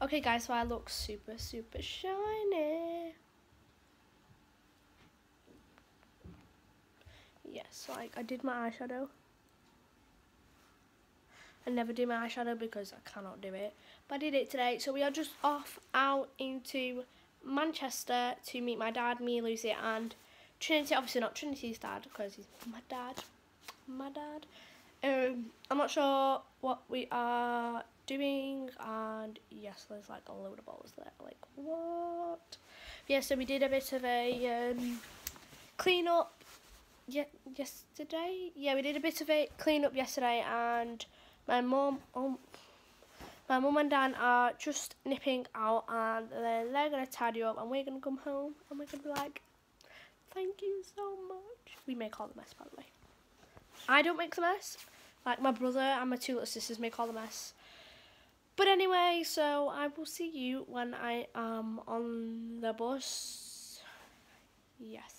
Okay guys, so I look super shiny. Yes, like I did my eyeshadow. I never do my eyeshadow because I cannot do it, but I did it today. So we are just off out into Manchester to meet my dad, me, Lucy and Trinity. Obviously not Trinity's dad because he's my dad. I'm not sure what we are doing, and yes, there's like a load of balls there. Like what? Yeah, so we did a bit of a clean up yesterday. Yeah, we did a bit of a clean up yesterday, and my mum and dad are just nipping out, and then they're gonna tidy up, and we're gonna come home, and we're gonna be like, thank you so much. We make all the mess, by the way. I don't make the mess. Like my brother and my two little sisters make all the mess. But anyway, so I will see you when I am on the bus. Yes.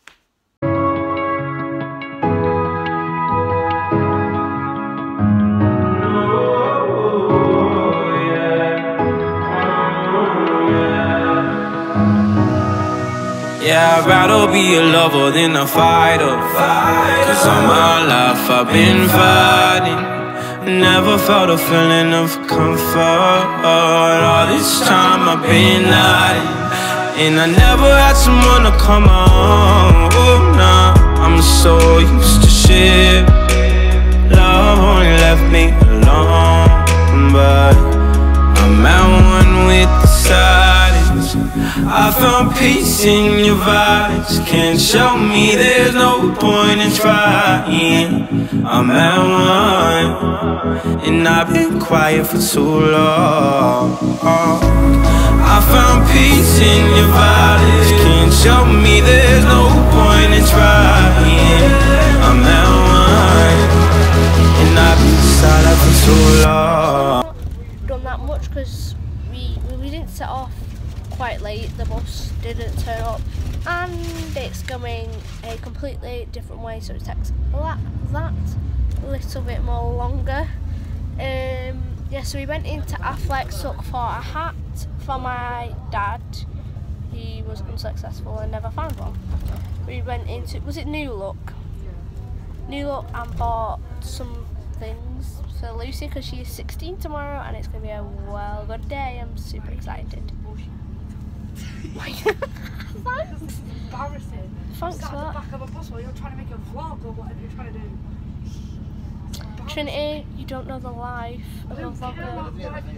Yeah, I'd rather be a lover than a fighter. Cause all my life I've been fighting. Never felt a feeling of comfort. All this time I've been hiding, and I never had someone to come on. Oh, nah, I'm so used to shit. Love only left me alone, but I'm at one with the silence. I found peace in your vibes. Can't show me there's no point in trying. I'm at one, and I've been quiet for too long. I found peace in your vibes. Can't show me there's no point in trying. I'm at one, and I've been silent for too long. Done that much because we didn't set off quite late. The bus didn't turn up, and it's going a completely different way, so it takes that little bit more longer. Yeah, so we went into Affleck's, looked for a hat for my dad. He was unsuccessful and never found one. We went into, was it New Look, and bought some things for Lucy because she's 16 tomorrow, and it's going to be a well good day. I'm super excited. Thanks. Embarrassing. Thanks Sat for at the that. back of a bus while you're trying to make a vlog or whatever you're trying to do. Trinity, you don't know the life of a vlogger.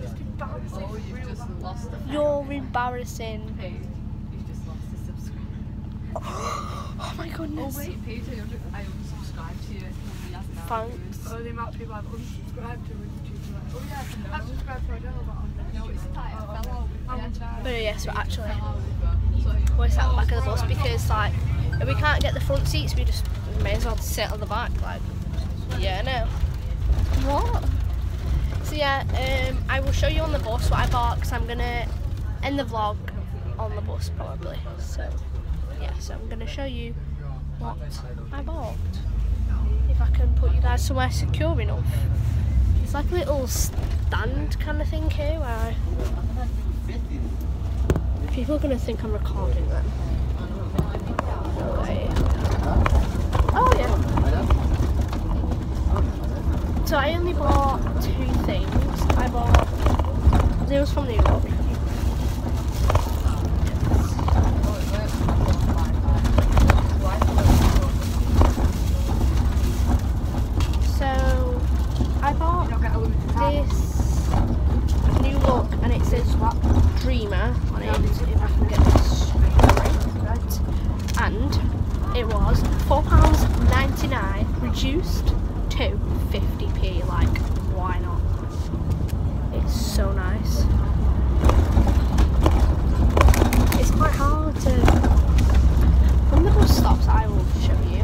You're embarrassing. You've just lost a subscriber. Oh my goodness. Oh wait, Peter, I unsubscribed to you. Thanks. Oh, the amount of people I've unsubscribed to YouTube. Like, oh yeah, I've subscribed to my channel, but No, it's that it fell out. But yes, we're actually we're sat at the back of the bus because like if we can't get the front seats, we may as well sit on the back. Like, yeah, no. What? So yeah, I will show you on the bus what I bought because I'm gonna end the vlog on the bus probably. So yeah, so I'm gonna show you what I bought. If I can put you guys somewhere secure enough. It's like a little stand kind of thing here where people are going to think I'm recording them. Okay. Oh yeah. So I only bought two things. I bought, it was from New York. So I bought this New Look, and it says Dreamer on it, if I can get this right. And it was £4.99 reduced to 50p. Like, why not? It's so nice. It's quite hard to, when the bus stops I will show you.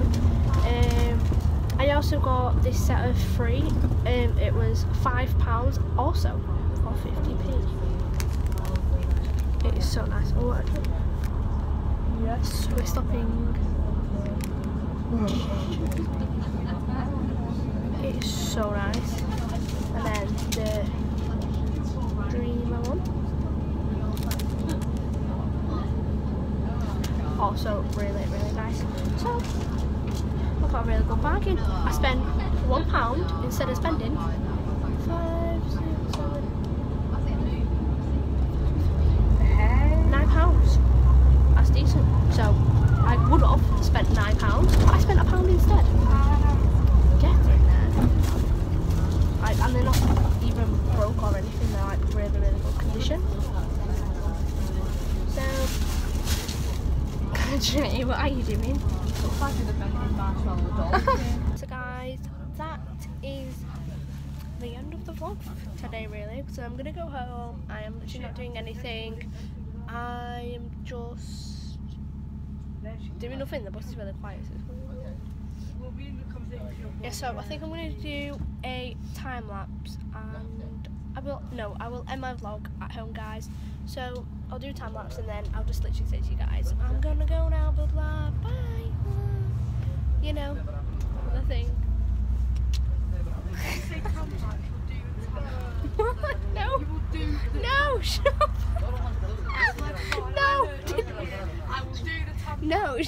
I also got this set of three. It was £5 also for 50p. It is so nice. Oh, actually. Yes, we're stopping. It is so nice. And then the Dreamer one. also really, really nice. So I got a really good bargain. I spent £1 instead of spending 5, 6, 7, £9. That's decent. So I would have spent £9, but I spent £1 instead. Get in there. And they're not even broke or anything. They're like really, really good condition. So, Trinity, what are you doing? So guys, that is the end of the vlog today really. So I'm gonna go home. I am literally not doing anything. I am just doing nothing. The bus is really quiet. Yeah, so I think I'm gonna do a time lapse and I will end my vlog at home, guys. So I'll do a time lapse and then I'll just literally say to you guys, I'm gonna go now, blah blah, bye. You know, the thing. No, no, shut up. No, no,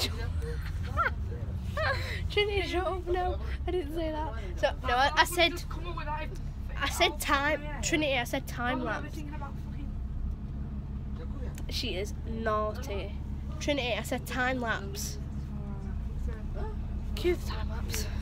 Trinity, shut up. No, I didn't say that. So no, I said time. Trinity, I said time lapse. She is naughty. Trinity, I said time lapse. Cue the time lapse.